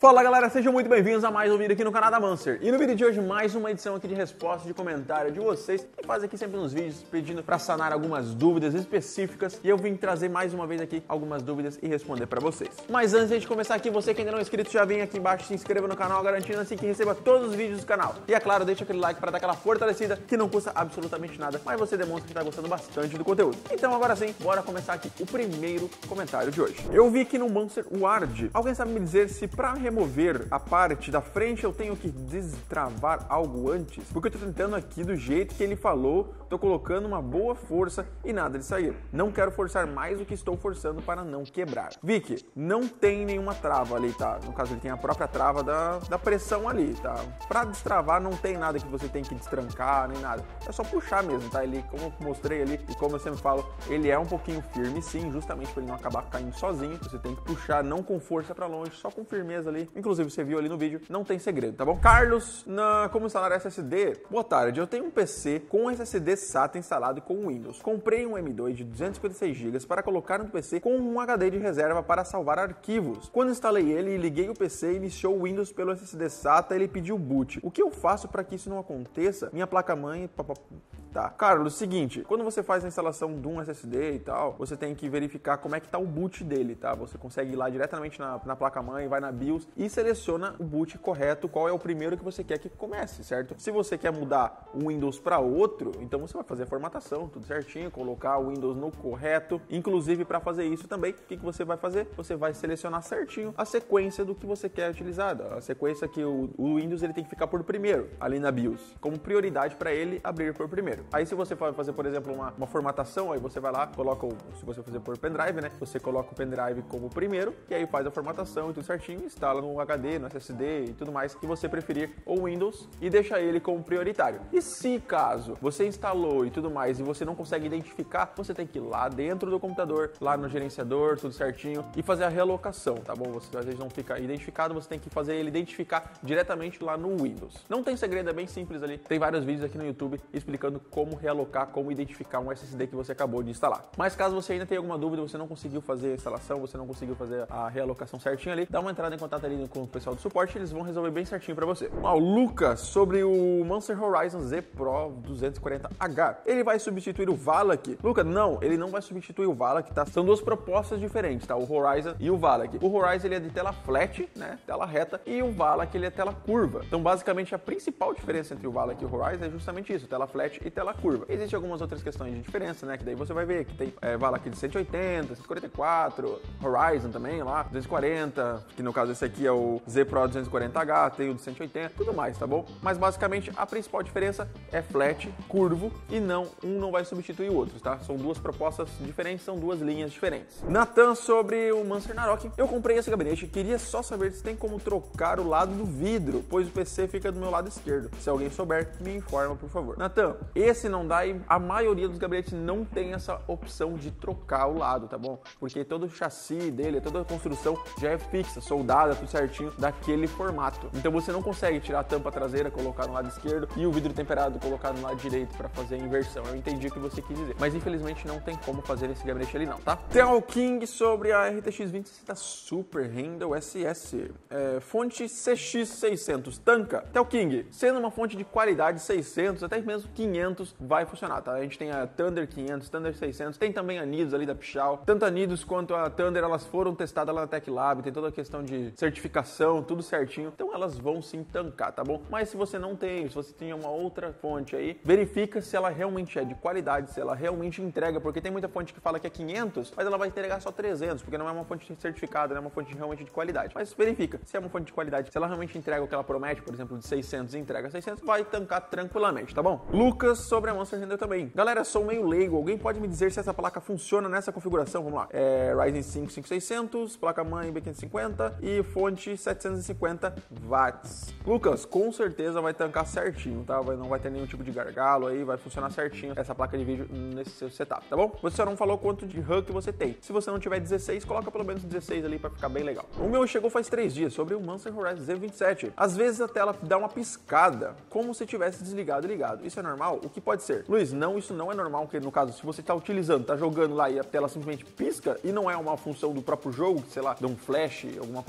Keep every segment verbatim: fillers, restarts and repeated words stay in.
Fala galera, sejam muito bem-vindos a mais um vídeo aqui no canal da Mancer. E no vídeo de hoje, mais uma edição aqui de resposta de comentário de vocês que fazem aqui sempre uns vídeos pedindo pra sanar algumas dúvidas específicas. E eu vim trazer mais uma vez aqui algumas dúvidas e responder pra vocês. Mas antes de começar aqui, você que ainda não é inscrito, já vem aqui embaixo, se inscreva no canal, garantindo assim que receba todos os vídeos do canal. E é claro, deixa aquele like pra dar aquela fortalecida que não custa absolutamente nada, mas você demonstra que tá gostando bastante do conteúdo. Então agora sim, bora começar aqui o primeiro comentário de hoje. Eu vi aqui no Monster Ward. Alguém sabe me dizer se pra remover remover a parte da frente eu tenho que destravar algo antes? Porque eu tô tentando aqui do jeito que ele falou, tô colocando uma boa força e nada de sair. Não quero forçar mais do que estou forçando para não quebrar. Vicky, não tem nenhuma trava ali, tá? No caso ele tem a própria trava da, da pressão ali, tá? Pra destravar não tem nada que você tem que destrancar, nem nada. É só puxar mesmo, tá? Ele, como eu mostrei ali e como eu sempre falo, ele é um pouquinho firme sim, justamente para ele não acabar caindo sozinho. Você tem que puxar não com força para longe, só com firmeza ali. Inclusive, você viu ali no vídeo, não tem segredo, tá bom? Carlos, na como instalar S S D? Boa tarde, eu tenho um P C com S S D SATA instalado com Windows. Comprei um M dois de duzentos e cinquenta e seis gigas para colocar no P C com um H D de reserva para salvar arquivos. Quando instalei ele e liguei o P C, iniciou o Windows pelo S S D SATA, ele pediu boot. O que eu faço para que isso não aconteça? Minha placa-mãe... Tá. Carlos, seguinte, quando você faz a instalação de um S S D e tal, você tem que verificar como é que tá o boot dele, tá? Você consegue ir lá diretamente na, na placa-mãe, vai na BIOS e seleciona o boot correto, qual é o primeiro que você quer que comece, certo? Se você quer mudar um Windows para outro, então você vai fazer a formatação, tudo certinho, colocar o Windows no correto. Inclusive, para fazer isso também, o que, que você vai fazer? Você vai selecionar certinho a sequência do que você quer utilizar, a sequência que o, o Windows ele tem que ficar por primeiro, ali na BIOS, como prioridade para ele abrir por primeiro. Aí se você for fazer, por exemplo, uma, uma formatação, aí você vai lá, coloca, o, se você fazer por pendrive, né? Você coloca o pendrive como primeiro, e aí faz a formatação e tudo certinho, instala no H D, no S S D e tudo mais que você preferir, ou Windows, e deixa ele como prioritário. E se caso você instalou e tudo mais e você não consegue identificar, você tem que ir lá dentro do computador, lá no gerenciador, tudo certinho, e fazer a realocação, tá bom? Você às vezes não fica identificado, você tem que fazer ele identificar diretamente lá no Windows. Não tem segredo, é bem simples ali. Tem vários vídeos aqui no YouTube explicando como realocar, como identificar um S S D que você acabou de instalar. Mas caso você ainda tenha alguma dúvida, você não conseguiu fazer a instalação, você não conseguiu fazer a realocação certinho ali, dá uma entrada em contato ali com o pessoal do suporte, eles vão resolver bem certinho pra você. Ó, o Lucas, sobre o Monster Horizon Z Pro duzentos e quarenta H, ele vai substituir o Valak? Lucas, não, ele não vai substituir o Valak, tá? São duas propostas diferentes, tá? O Horizon e o Valak. O Horizon, ele é de tela flat, né? Tela reta, e o Valak, ele é tela curva. Então, basicamente, a principal diferença entre o Valak e o Horizon é justamente isso, tela flat e tela curva. Existem algumas outras questões de diferença, né? Que daí você vai ver que tem é, Valak de cento e oitenta, cento e quarenta e quatro, Horizon também lá, duzentos e quarenta, que no caso esse aqui é o Z Pro duzentos e quarenta H, tem o de cento e oitenta, tudo mais, tá bom? Mas basicamente a principal diferença é flat, curvo, e não, um não vai substituir o outro, tá? São duas propostas diferentes, são duas linhas diferentes. Natan, sobre o Monster Narok, eu comprei esse gabinete, queria só saber se tem como trocar o lado do vidro, pois o P C fica do meu lado esquerdo. Se alguém souber, me informa, por favor. Natan, esse não dá e a maioria dos gabinetes não tem essa opção de trocar o lado, tá bom? Porque todo o chassi dele, toda a construção já é fixa, soldada, tudo certinho, daquele formato. Então você não consegue tirar a tampa traseira, colocar no lado esquerdo e o vidro temperado colocar no lado direito para fazer a inversão. Eu entendi o que você quis dizer, mas infelizmente não tem como fazer esse gabinete ali não, tá? Tel King, sobre a R T X vinte sessenta Super Handle S S, é, fonte C X seiscentos, tanca. Tel King, sendo uma fonte de qualidade seiscentos, até mesmo quinhentos vai funcionar, tá? A gente tem a Thunder quinhentos, Thunder seiscentos, tem também a Nidus ali da Pichau. Tanto a Nidus quanto a Thunder, elas foram testadas lá na Tech Lab, tem toda a questão de certificação, tudo certinho. Então elas vão sim tancar, tá bom? Mas se você não tem, se você tem uma outra fonte aí, verifica se ela realmente é de qualidade, se ela realmente entrega, porque tem muita fonte que fala que é quinhentos, mas ela vai entregar só trezentos, porque não é uma fonte certificada, não é uma fonte realmente de qualidade. Mas verifica se é uma fonte de qualidade, se ela realmente entrega o que ela promete, por exemplo, de seiscentos e entrega seiscentos, vai tancar tranquilamente, tá bom? Lucas, sobre a Monster Handle também. Galera, sou meio leigo, alguém pode me dizer se essa placa funciona nessa configuração? Vamos lá. É Ryzen cinco cinco mil e seiscentos, placa-mãe B quinhentos e cinquenta e fonte setecentos e cinquenta watts. Lucas, com certeza vai tancar certinho, tá? Vai, não vai ter nenhum tipo de gargalo aí, vai funcionar certinho essa placa de vídeo nesse seu setup, tá bom? Você só não falou quanto de RAM que você tem. Se você não tiver dezesseis, coloca pelo menos dezesseis ali pra ficar bem legal. O meu chegou faz três dias, sobre o Monster Horizon Z vinte e sete. Às vezes a tela dá uma piscada, como se tivesse desligado e ligado. Isso é normal? O que pode ser? Luiz, não, isso não é normal, porque no caso, se você tá utilizando, tá jogando lá e a tela simplesmente pisca e não é uma função do próprio jogo, sei lá, de um flash, alguma coisa assim no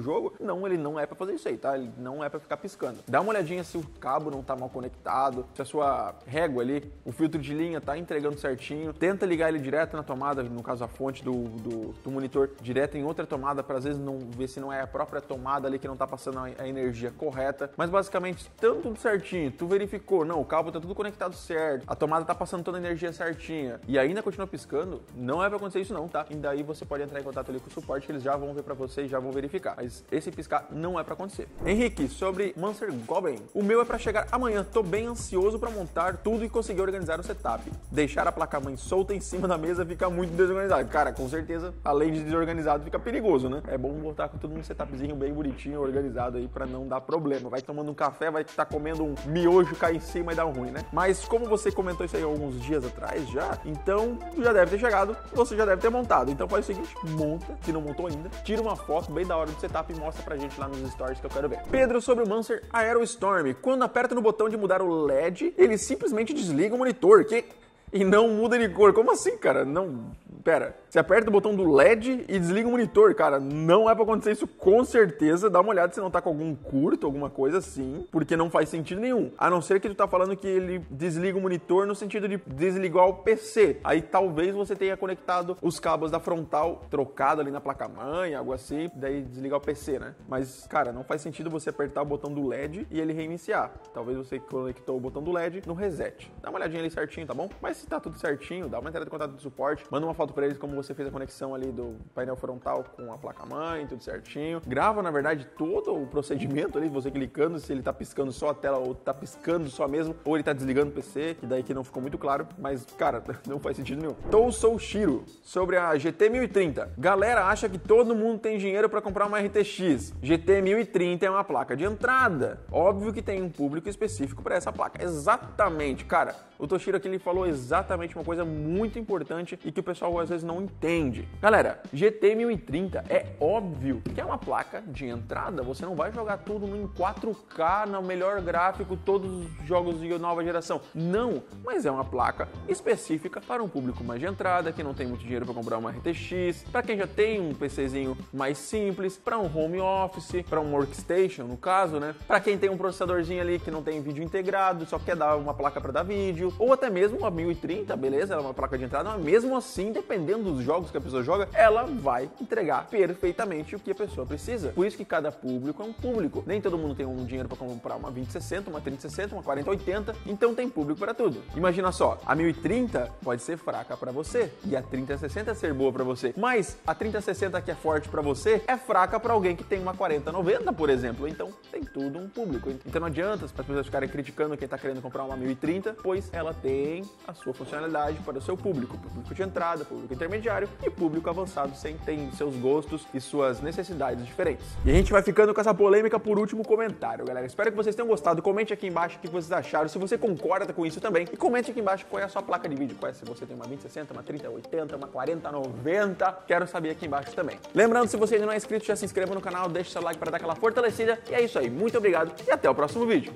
jogo, não, ele não é pra fazer isso aí, tá? Ele não é pra ficar piscando. Dá uma olhadinha se o cabo não tá mal conectado, se a sua régua ali, o filtro de linha tá entregando certinho. Tenta ligar ele direto na tomada, no caso a fonte do, do, do monitor, direto em outra tomada, pra às vezes não ver se não é a própria tomada ali que não tá passando a, a energia correta. Mas basicamente, tanto tudo certinho, tu verificou, não, o cabo tá tudo conectado certo, a tomada tá passando toda a energia certinha e ainda continua piscando, não é pra acontecer isso não, tá? E daí você pode entrar em contato ali com o suporte que eles já vão ver pra você e já vão verificar. Mas esse piscar não é pra acontecer. Henrique, sobre Mancer Goblin, o meu é pra chegar amanhã, tô bem ansioso pra montar tudo e conseguir organizar o setup. Deixar a placa-mãe solta em cima da mesa fica muito desorganizado. Cara, com certeza, além de desorganizado, fica perigoso, né? É bom botar com tudo um setupzinho bem bonitinho, organizado aí pra não dar problema. Vai tomando um café, vai estar comendo um miojo, cair em cima e dar um ruim, né? Mas como você comentou isso aí alguns dias atrás já, então já deve ter chegado, você já deve ter montado. Então faz o seguinte, monta, se não montou ainda, tira uma foto bem da hora do setup e mostra pra gente lá nos stories que eu quero ver. Pedro, sobre o Mancer Aerostorm, quando aperta no botão de mudar o L E D, ele simplesmente desliga o monitor, que... e não muda de cor. Como assim, cara? Não... Pera, você aperta o botão do L E D e desliga o monitor, cara, não é pra acontecer isso com certeza, dá uma olhada se não tá com algum curto, alguma coisa assim, porque não faz sentido nenhum, a não ser que tu tá falando que ele desliga o monitor no sentido de desligar o P C, aí talvez você tenha conectado os cabos da frontal trocado ali na placa-mãe, algo assim, daí desligar o P C, né? Mas, cara, não faz sentido você apertar o botão do L E D e ele reiniciar, talvez você conectou o botão do L E D no reset, dá uma olhadinha ali certinho, tá bom? Mas se tá tudo certinho, dá uma entrada de contato do suporte, manda uma foto pra eles como você fez a conexão ali do painel frontal com a placa-mãe, tudo certinho. Grava, na verdade, todo o procedimento ali, você clicando, se ele tá piscando só a tela ou tá piscando só mesmo, ou ele tá desligando o P C, que daí que não ficou muito claro, mas, cara, não faz sentido nenhum. Tou Sou Shiro, sobre a G T mil e trinta. Galera acha que todo mundo tem dinheiro pra comprar uma R T X. G T mil e trinta é uma placa de entrada. Óbvio que tem um público específico pra essa placa. Exatamente, cara. O Toshiro aqui ele falou exatamente uma coisa muito importante e que o pessoal às vezes não entende. Galera, G T mil e trinta é óbvio que é uma placa de entrada. Você não vai jogar tudo em quatro K, no melhor gráfico, todos os jogos de nova geração. Não, mas é uma placa específica para um público mais de entrada, que não tem muito dinheiro para comprar uma R T X, para quem já tem um PCzinho mais simples, para um home office, para um workstation, no caso, né? Para quem tem um processadorzinho ali que não tem vídeo integrado, só quer dar uma placa para dar vídeo, ou até mesmo uma mil e trinta, beleza? Ela é uma placa de entrada, mas mesmo assim, dependendo dos jogos que a pessoa joga, ela vai entregar perfeitamente o que a pessoa precisa. Por isso que cada público é um público. Nem todo mundo tem um dinheiro para comprar uma vinte sessenta, uma trinta sessenta, uma quarenta oitenta, então tem público para tudo. Imagina só, a mil e trinta pode ser fraca para você e a trinta sessenta ser boa para você, mas a trinta sessenta que é forte para você é fraca para alguém que tem uma quarenta noventa, por exemplo. Então tem tudo um público. Então não adianta as pessoas ficarem criticando quem está querendo comprar uma mil e trinta, pois ela tem a sua funcionalidade para o seu público, público de entrada, público intermediário e público avançado, sem tem seus gostos e suas necessidades diferentes. E a gente vai ficando com essa polêmica por último comentário, galera. Espero que vocês tenham gostado. Comente aqui embaixo o que vocês acharam, se você concorda com isso também. E comente aqui embaixo qual é a sua placa de vídeo, qual é, se você tem uma vinte sessenta, uma trinta oitenta, uma quarenta noventa. Quero saber aqui embaixo também. Lembrando, se você ainda não é inscrito, já se inscreva no canal, deixe seu like para dar aquela fortalecida. E é isso aí. Muito obrigado e até o próximo vídeo.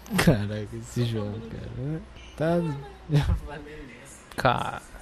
Caraca, esse João, cara. Tá. Já falei isso. Cara.